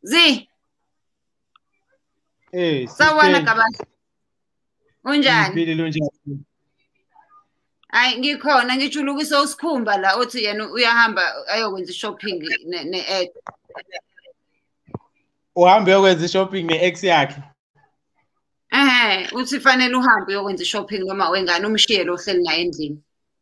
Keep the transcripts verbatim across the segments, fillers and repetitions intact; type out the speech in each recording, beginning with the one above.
Zi. Eh, sawubona Gebashe. Unjani? Ngiphilile unjani? Hayi ngikhona ngijulukiso usikhumba la uthi yena uyahamba ayokwenza shopping ne-ex. Uhambe uyokwenza shopping ne-ex yakhe? Eh, uthi fanele uhambe uyokwenza shopping noma wengane umshiye lo hleli naye endlini.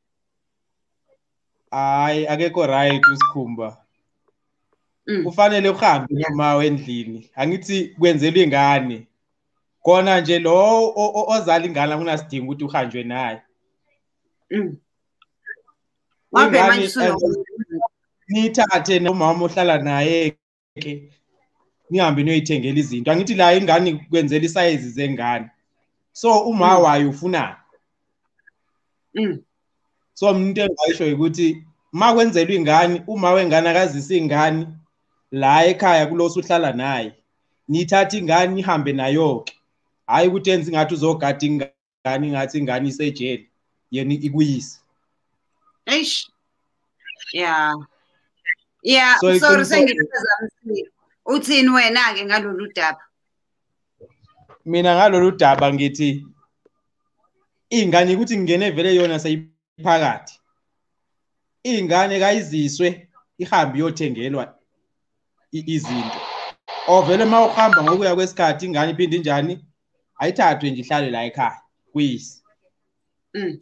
Hayi akekho right usikhumba. Kufanele uhambe noma wendlini. Angithi kwenzelwe ingane. Kona nje lo ozala ingane akunasidinga ukuthi uhanjwe naye. Mm. Wabe manje suno nithathe nomama ohlala naye ke nihambe niyoyithengela izinto. Angithi la ingane kwenzela isize zengane. So uma wayo ufuna. Mm. So umuntu engayisho ukuthi ma kwenzelwa ingane, uma wengane akazisa ingane la ekhaya kuloso uhlala naye, nithatha ingane nihambe nayo ke. Hayi ukuthi enze ngathi uzogada ingane ngathi ingane isejele yena ikuyise. Eish. Yeah. Yeah, so sorry sengiphazamisile. Uthini wena ke ngalolu daba? Mina ngalolu daba ngithi ingane ukuthi ngene vele yona sayiphakathi. Ingane kayiziswe ihambe yothengelwa izinto. Ovele mawuhamba ngokuya kwesikhathi ingane iphinde njani ayithathwe nje ihlale la ekhaya kuyisi. Mm.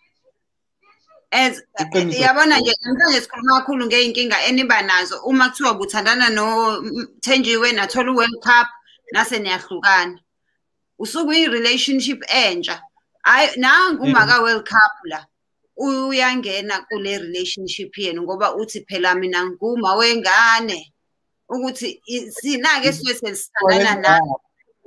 As yabona nje manje sikhuluma kakhulu ngeinkinga eniba nazo uma kuthiwa buthandana no Thenjiwe nathola uWorld Cup nase niyahlukana. Usuku i-relationship entsha. Hayi nangu umaka World Cup la. Uyangena kule relationship yenu ngoba uthi phela mina nguma wengane ukuthi sina ke siwe sesithandana nawe.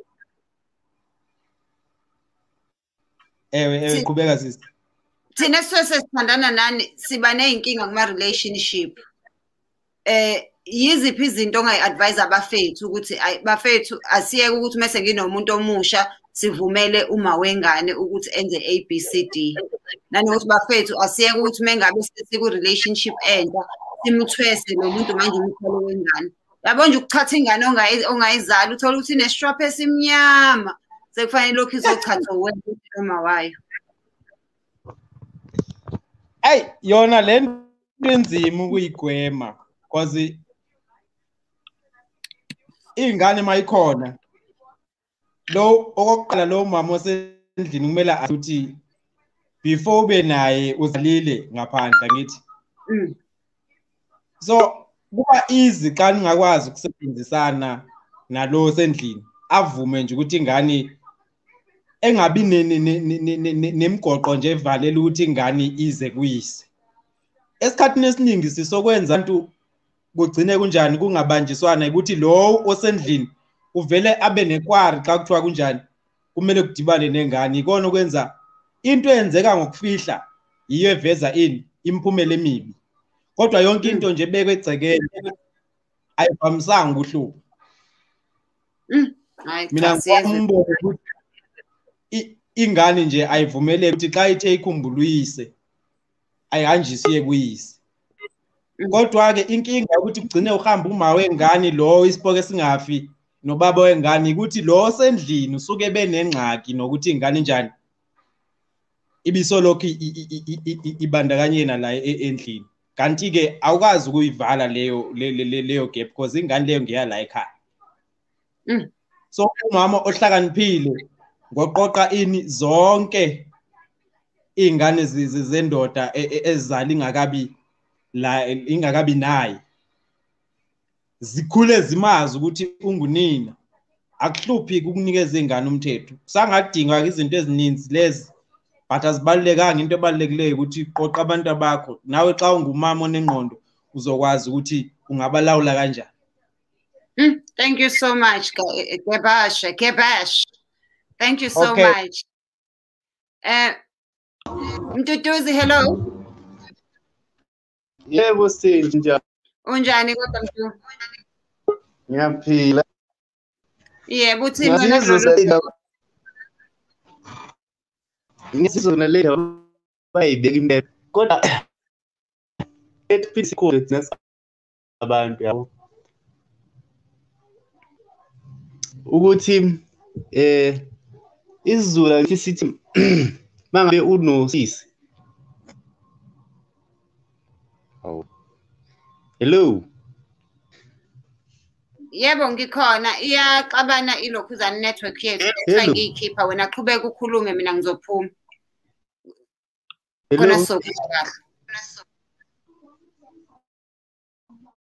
Ewe ewe qhubeka sisi. Thina siwe sesithandana nani siba neyinkinga kuma relationship. Eh yiziphi izinto ongayi-advise abafethu ukuthi bafethu asiyeke ukuthi mase nginomuntu omusha sivumele uma wengane ukuthi enze A B C D. Nanokuthi bafethu asiyeke ukuthi mengabe siku relationship entsha simuthwese lo muntu manje umthwalo wengane. Yabo nje ukuthatha ingane ongayizali uthola ukuthi inestrap esimnyama sekufanele lokhu izochatha wena noma wayo. Hey yona le nto enzima ukuyigwema because ingane mayikhona lo okokuqala lo mama osendlini kumele ukuthi before ube naye uzalile ngaphandle ngithi. Mm. So kuba easy xa ningakwazi ukusebenzisana nalo sendlini avume nje ukuthi ingane engabi nemigoqo nje evalela ukuthi ingane ize kuyise. Esikhathini esiningi sisokwenza abantu kugcine kunjani kungabanjiswana ukuthi lo osendlini uvele abe nekwari xa kuthiwa kunjani kumele kudibane nengane. Ikona okwenza into eyenzeka ngokufihla yiyo eveza ini imphumela emibi. Kodwa yonke into nje bekwe egcekeni ayivamisanga ukuhlupha. Mm. Hayi Mina ngiyambona ukuthi ingane nje ayivumeleke ukuthi xa ithe ikhumbula uyise ayihanjisiye kuyise. Kodwa ke inkinga ukuthi kugcine uhamba uma wengane lo Ispoki esingafi nobaba wengane ukuthi lo sendlini usuke benengxaki nokuthi ingane njani ibisolokhu ibandakanyena la endlini. Kanti ke awukazi ukuyivala leyo leyo gap because ingane leyo ngiya la ekhaya. Mm. So umama ohlakaniphile ngoqoqa ini zonke ingane zendoda ezizala ingakabi la ingakabi naye zikhule zimazi ukuthi ungunina akuhluphi ukunikeza ingane umthetho. Kusangadingwa izinto ezininzi lezi but azibalekanga. Into ebalulekileyo ukuthi qoqa abantu bakho nawe xa ungumama onengqondo uzokwazi ukuthi ungabalawula kanjani. Mm, thank you so much Gebashe. Gebashe. Thank you so okay. much. Eh Mtutuzi, hello. Yebo sisi njani? Unjani kodwa mtu? Ngiyaphila. Yebo uthini wena kulolu? Ngisizwe nale bayibeka impela. Kodwa ethi phisi khona abantu yabo. ukuthi eh isiZulu ngithi sithi mangabe unosisi. Oh. Hello. Yebo ngikhona iyaxabana ilokhuzana network yethu Hello. ngiyikhipha wena qhubeka ukhulume mina ngizophuma. Hello. Khona sokuthi kahle.